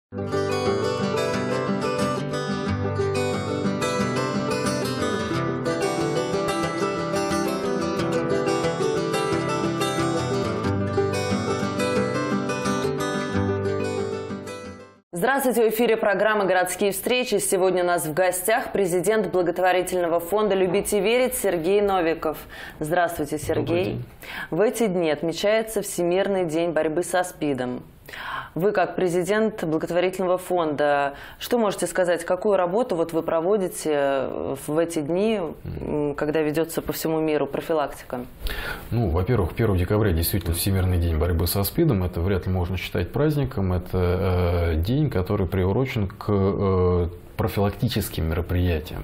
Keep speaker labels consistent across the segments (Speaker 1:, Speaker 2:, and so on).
Speaker 1: Здравствуйте, в эфире программы «Городские встречи». Сегодня у нас в гостях президент благотворительного фонда «Любить и верить» Сергей Новиков. Здравствуйте, Сергей. В эти дни отмечается Всемирный день борьбы со СПИДом. Вы, как президент благотворительного фонда, что можете сказать, какую работу вы проводите в эти дни, когда ведется по всему миру профилактика?
Speaker 2: Ну, во-первых, 1 декабря действительно Всемирный день борьбы со СПИДом. Это вряд ли можно считать праздником. Это день, который приурочен к профилактическим мероприятиям.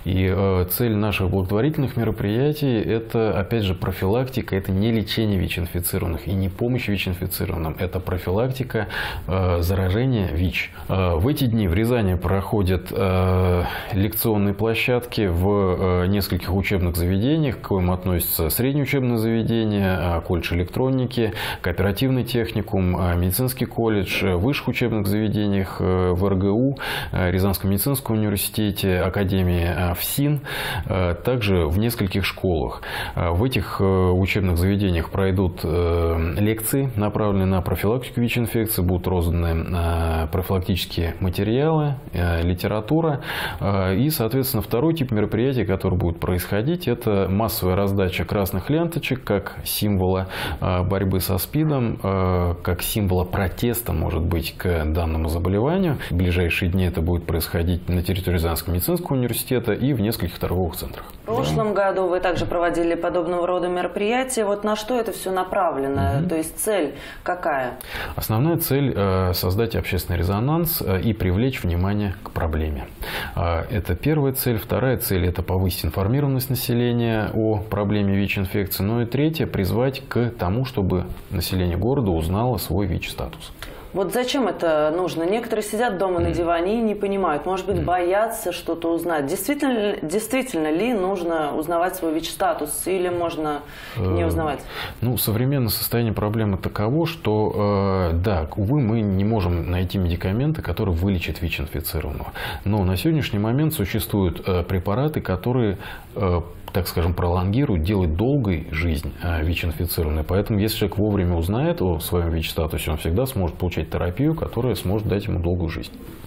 Speaker 2: И цель наших благотворительных мероприятий – это, опять же, профилактика, это не лечение ВИЧ-инфицированных и не помощь ВИЧ-инфицированным, это профилактика заражения ВИЧ. В эти дни в Рязани проходят лекционные площадки в нескольких учебных заведениях, к коим относятся средние учебные заведения, колледж электроники, кооперативный техникум, медицинский колледж, в высших учебных заведениях, в РГУ, Рязанском медицинском университете, Академии ФСИН, также в нескольких школах. В этих учебных заведениях пройдут лекции, направленные на профилактику ВИЧ-инфекции, будут розданы профилактические материалы, литература. И, соответственно, второй тип мероприятий, который будет происходить, это массовая раздача красных ленточек как символа борьбы со СПИДом, как символа протеста, может быть, к данному заболеванию. В ближайшие дни это будет происходить на территории Рязанского медицинского университета и в нескольких торговых центрах.
Speaker 1: В прошлом году вы также проводили подобного рода мероприятия. Вот на что это все направлено? То есть цель какая?
Speaker 2: Основная цель – создать общественный резонанс и привлечь внимание к проблеме. Это первая цель. Вторая цель – это повысить информированность населения о проблеме ВИЧ-инфекции. Ну и третья – призвать к тому, чтобы население города узнало свой ВИЧ-статус.
Speaker 1: Вот зачем это нужно? Некоторые сидят дома на диване и не понимают, может быть, боятся что-то узнать. Действительно ли нужно узнавать свой ВИЧ-статус или можно не узнавать?
Speaker 2: Ну, современное состояние проблемы таково, что, да, увы, мы не можем найти медикаменты, которые вылечат ВИЧ-инфицированного. Но на сегодняшний момент существуют препараты, которые, так скажем, пролонгируют, делают долгой жизнь ВИЧ-инфицированной. Поэтому, если человек вовремя узнает о своем ВИЧ-статусе, он всегда сможет получать терапию, которая сможет дать ему долгую жизнь.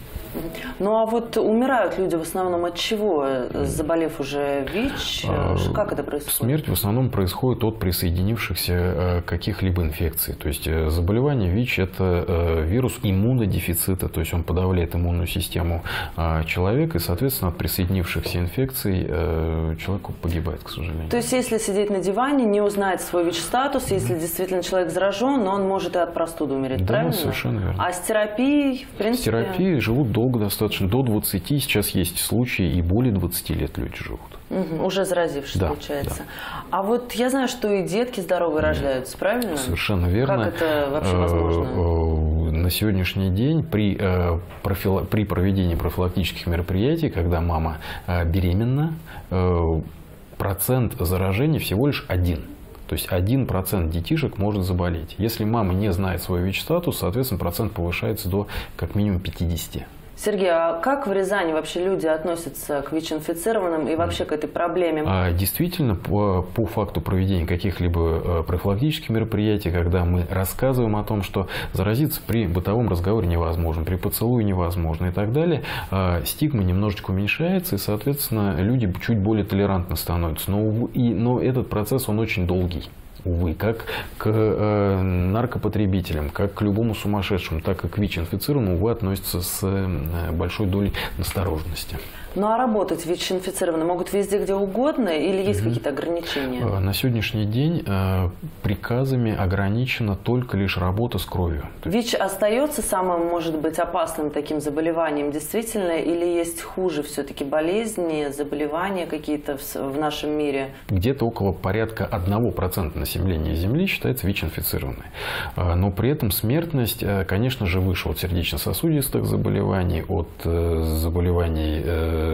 Speaker 1: Ну а вот умирают люди в основном от чего, заболев уже ВИЧ? Как это происходит?
Speaker 2: Смерть в основном происходит от присоединившихся каких-либо инфекций. То есть заболевание ВИЧ – это вирус иммунодефицита, то есть он подавляет иммунную систему человека, и, соответственно, от присоединившихся инфекций человек погибает, к сожалению.
Speaker 1: То есть если сидеть на диване, не узнать свой ВИЧ-статус, если действительно человек заражен, он может и от простуды умереть,
Speaker 2: да,
Speaker 1: правильно?
Speaker 2: Совершенно верно.
Speaker 1: А с терапией, в принципе…
Speaker 2: С терапией живут долго достаточно, до 20, сейчас есть случаи, и более 20 лет люди живут.
Speaker 1: Уже заразившись, да, получается. Да. А вот я знаю, что и детки здоровые рождаются, правильно?
Speaker 2: Совершенно верно.
Speaker 1: Как это вообще возможно?
Speaker 2: На сегодняшний день при проведении профилактических мероприятий, когда мама беременна, процент заражения всего лишь 1%. То есть 1% детишек может заболеть. Если мама не знает свой ВИЧ-статус, соответственно, процент повышается до как минимум 50%.
Speaker 1: Сергей, а как в Рязани вообще люди относятся к ВИЧ-инфицированным и вообще к этой проблеме?
Speaker 2: Действительно, по факту проведения каких-либо профилактических мероприятий, когда мы рассказываем о том, что заразиться при бытовом разговоре невозможно, при поцелуе невозможно и так далее, стигма немножечко уменьшается, и, соответственно, люди чуть более толерантны становятся. Но этот процесс, он очень долгий. Увы, как к наркопотребителям, как к любому сумасшедшему, так и к ВИЧ-инфицированному, увы, относятся с большой долей настороженности.
Speaker 1: Ну а работать ВИЧ-инфицированные могут везде, где угодно, или есть какие-то ограничения?
Speaker 2: На сегодняшний день приказами ограничена только лишь работа с кровью.
Speaker 1: ВИЧ остается самым, может быть, опасным таким заболеванием действительно, или есть хуже все-таки болезни, заболевания какие-то в нашем мире?
Speaker 2: Где-то около порядка 1% населения Земли считается ВИЧ-инфицированной. Но при этом смертность, конечно же, выше от сердечно-сосудистых заболеваний, от заболеваний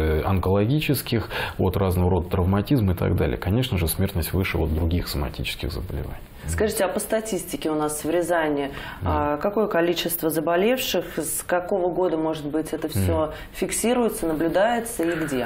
Speaker 2: онкологических, от разного рода травматизма и так далее. Конечно же, смертность выше от других соматических заболеваний.
Speaker 1: Скажите, а по статистике у нас в Рязани какое количество заболевших, с какого года, может быть, это все фиксируется, наблюдается и где?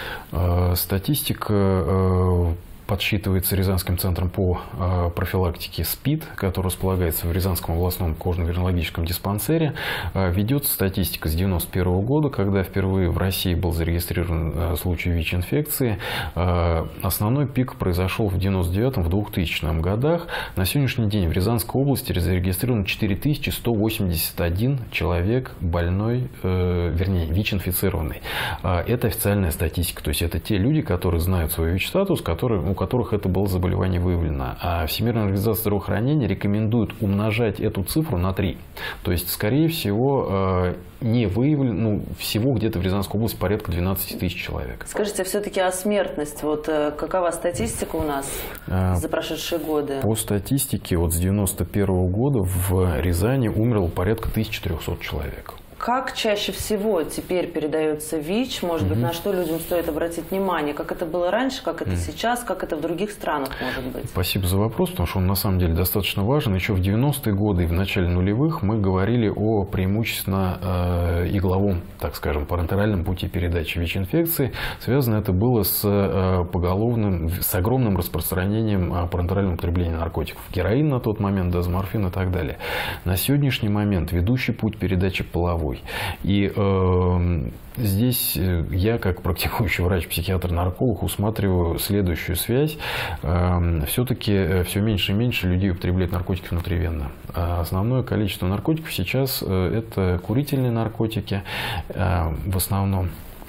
Speaker 2: Статистика подсчитывается Рязанским центром по профилактике СПИД, который располагается в Рязанском областном кожно-венерологическом диспансере. Ведется статистика с 1991 года, когда впервые в России был зарегистрирован случай ВИЧ-инфекции. Основной пик произошел в 1999-2000 годах. На сегодняшний день в Рязанской области зарегистрировано 4181 человек больной, вернее, ВИЧ-инфицированный. Это официальная статистика, то есть это те люди, которые знают свой ВИЧ-статус, у которых это было заболевание выявлено. А Всемирная организация здравоохранения рекомендует умножать эту цифру на 3. То есть, скорее всего, не выявлено, всего где-то в Рязанской области порядка 12 тысяч человек.
Speaker 1: Скажите, все-таки о смертности. Вот какова статистика у нас за прошедшие годы?
Speaker 2: По статистике, вот с 1991 года в Рязани умерло порядка 1300 человек.
Speaker 1: Как чаще всего теперь передается ВИЧ? Может быть, на что людям стоит обратить внимание? Как это было раньше, как это сейчас, как это в других странах может быть?
Speaker 2: Спасибо за вопрос, потому что он на самом деле достаточно важен. Еще в 90-е годы и в начале нулевых мы говорили о преимущественно игловом, так скажем, парентеральном пути передачи ВИЧ-инфекции. Связано это было с огромным распространением парентерального употребления наркотиков. Героин на тот момент, дезморфин и так далее. На сегодняшний момент ведущий путь передачи половой. И здесь я, как практикующий врач-психиатр-нарколог, усматриваю следующую связь. Все-таки все меньше и меньше людей употребляют наркотики внутривенно. Основное количество наркотиков сейчас это курительные наркотики в основном.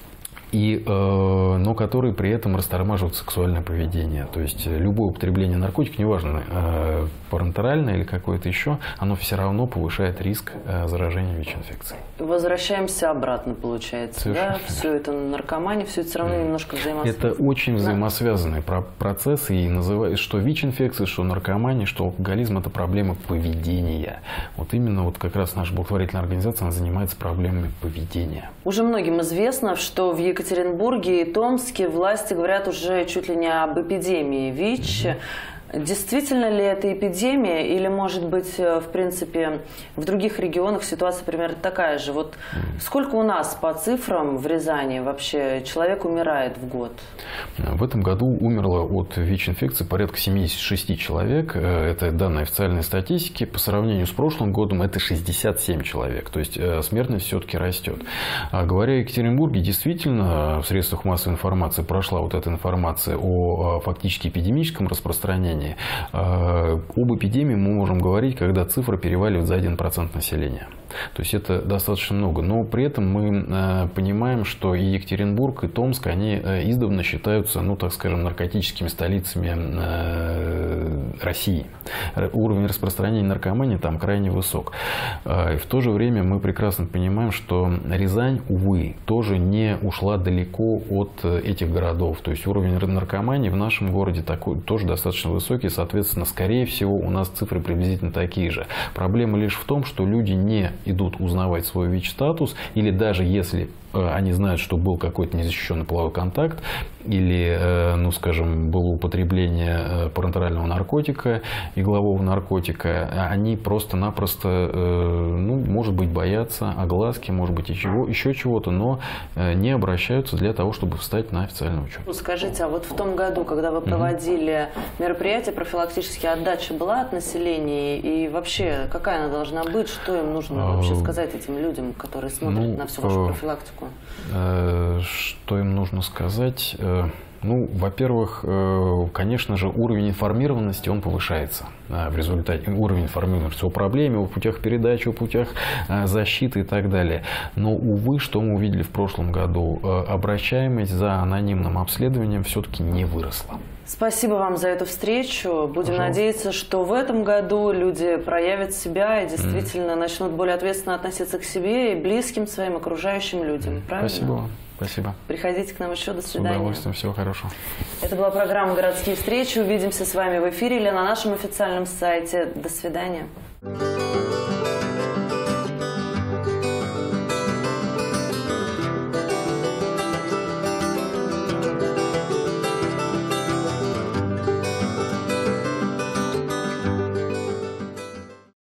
Speaker 2: Но которые при этом растормаживают сексуальное поведение. То есть любое употребление наркотиков, неважно, парентеральное или какое-то еще, оно все равно повышает риск заражения ВИЧ-инфекцией.
Speaker 1: Возвращаемся обратно, получается. Да? Все это наркомания, все это все равно немножко взаимосвязано.
Speaker 2: Это очень взаимосвязанные процессы. И называют, что ВИЧ-инфекция, что наркомания, что алкоголизм – это проблемы поведения. Вот именно вот как раз наша благотворительная организация она занимается проблемами поведения.
Speaker 1: Уже многим известно, что в Екатеринбурге и Томске власти говорят уже чуть ли не об эпидемии ВИЧ. Действительно ли это эпидемия или, может быть, в принципе, в других регионах ситуация примерно такая же? Вот сколько у нас по цифрам в Рязани вообще человек умирает в год?
Speaker 2: В этом году умерло от ВИЧ-инфекции порядка 76 человек. Это данные официальной статистики. По сравнению с прошлым годом это 67 человек. То есть смертность все-таки растет. Говоря о Екатеринбурге, действительно в средствах массовой информации прошла вот эта информация о фактически эпидемическом распространении. Об эпидемии мы можем говорить, когда цифра переваливает за 1% населения. То есть это достаточно много. Но при этом мы понимаем, что и Екатеринбург, и Томск, они издавна считаются, ну так скажем, наркотическими столицами России. Уровень распространения наркомании там крайне высок. И в то же время мы прекрасно понимаем, что Рязань, увы, тоже не ушла далеко от этих городов. То есть уровень наркомании в нашем городе такой, тоже достаточно высокий. Соответственно, скорее всего, у нас цифры приблизительно такие же. Проблема лишь в том, что люди не идут узнавать свой ВИЧ-статус, или даже если они знают, что был какой-то незащищенный половой контакт, или, ну, скажем, было употребление парентерального наркотика, иглового наркотика, они просто-напросто, ну, может быть, боятся огласки, может быть, еще чего-то, но не обращаются для того, чтобы встать на официальный учет.
Speaker 1: Скажите, а вот в том году, когда вы проводили мероприятия профилактические, отдача была от населения? И вообще, какая она должна быть? Что им нужно вообще сказать этим людям, которые смотрят на всю вашу профилактику?
Speaker 2: Что им нужно сказать? Ну, во-первых, конечно же, уровень информированности, он повышается в результате. Уровень информированности о проблеме, о путях передачи, о путях защиты и так далее. Но, увы, что мы увидели в прошлом году, обращаемость за анонимным обследованием все-таки не выросла.
Speaker 1: Спасибо вам за эту встречу. Будем надеяться, что в этом году люди проявят себя и действительно начнут более ответственно относиться к себе и близким своим окружающим людям. Правильно?
Speaker 2: Спасибо вам. Спасибо.
Speaker 1: Приходите к нам еще. До свидания.
Speaker 2: С удовольствием. Всего хорошего.
Speaker 1: Это была программа «Городские встречи». Увидимся с вами в эфире или на нашем официальном сайте. До свидания.